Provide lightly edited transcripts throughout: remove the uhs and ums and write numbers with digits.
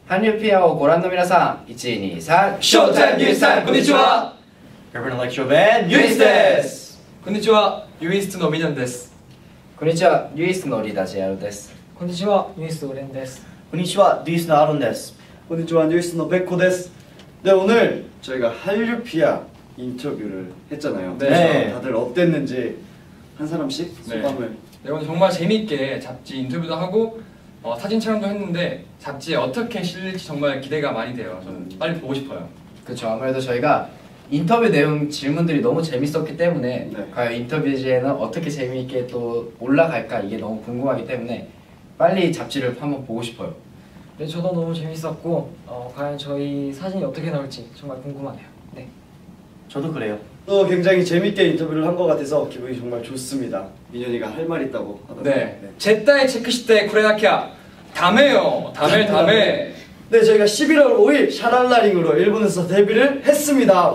한류피아をご覧の皆さん、1、2、3、 ショータイムユースさん、こんにちは。 Urban Electro Band ユイスです。こんにちは、ユイストのミニョンです。 こんにちは、ユイスのリーダーJRです。 こんにちは、ユイスのレンです。 こんにちは、뉴이스의 아론です. 건니치와 뉴이스의 백호です. 네, 오늘 저희가 한류피아 인터뷰를 했잖아요. 네. 다들 어땠는지 한 사람씩 네. 소감을. 네, 오늘 정말 재밌게 잡지 인터뷰도 하고 사진 촬영도 했는데 잡지에 어떻게 실릴지 정말 기대가 많이 돼요. 저는 빨리 보고 싶어요. 그렇죠. 아무래도 저희가 인터뷰 내용 질문들이 너무 재밌었기 때문에 네. 과연 인터뷰지에는 어떻게 재미있게 또 올라갈까 이게 너무 궁금하기 때문에 빨리 잡지를 한번 보고 싶어요. 네, 저도 너무 재밌었고 과연 저희 사진이 어떻게 나올지 정말 궁금하네요. 네. 저도 그래요. 또 굉장히 재밌게 인터뷰를 한 것 같아서 기분이 정말 좋습니다. 민현이가 할 말 있다고 하더라고요. 네. 제타의 체크시대 쿠레나키아 다메요. 다메. 네, 저희가 11월 5일 샤랄라링으로 일본에서 데뷔를 했습니다.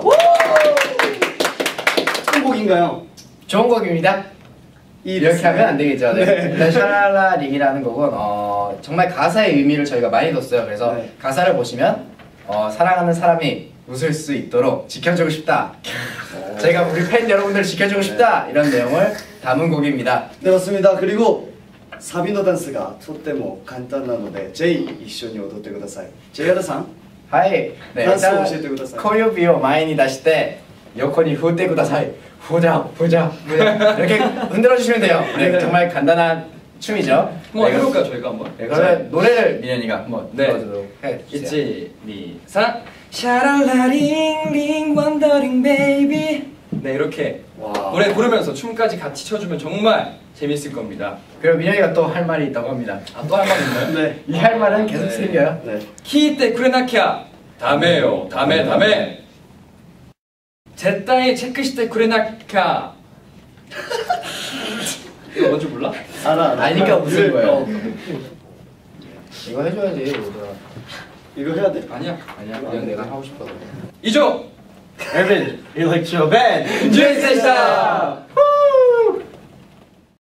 어떤 곡인가요? 좋은 곡입니다. 이렇게 하면 안 되겠죠. 네. 네. 일단 샤랄라 링이라는 곡은 정말 가사의 의미를 저희가 많이 뒀어요. 그래서 네. 가사를 보시면 사랑하는 사람이 웃을 수 있도록 지켜주고 싶다. 제가 우리 팬 여러분들 지켜주고 싶다. 이런 내용을 담은 곡입니다. 네, 맞습니다. 그리고 사비노 댄스가 토테모 간단한ので 제이一緒に踊ってください. JRさん 하이. 네, 댄스 일단 教えてください. 코요비오 마이니 다시 때 요코니 후때 구다사이. 보자. 이렇게 흔들어 주시면 돼요. 네, 정말 간단한 춤이죠. 한번 해볼까요, 저희가 한번? 네, 그러면 노래를 민현이가 한번 네. 불러주도록 해주세요. 1, 2, 3 샤랄라링링 원더링 베이비. 네, 이렇게 와. 노래 부르면서 춤까지 같이 춰주면 정말 재밌을 겁니다. 그리고 민현이가 또 할 말이 있다고 합니다. 또 할 말 있나요? 네. 이 할 말은 계속 네. 생겨요. 네. 키이테 쿠레나키아 다메요. 다메. 제타의 체크시테 쿠레나키아. 이거 뭔지 몰라? 알아. 아니까 웃은 거예요. 어. 이거 해줘야지. 이거 해야 돼? 아니야. 그냥 내가 하고 싶어서. 이조 Urban Electro Band 뉴이스입니다.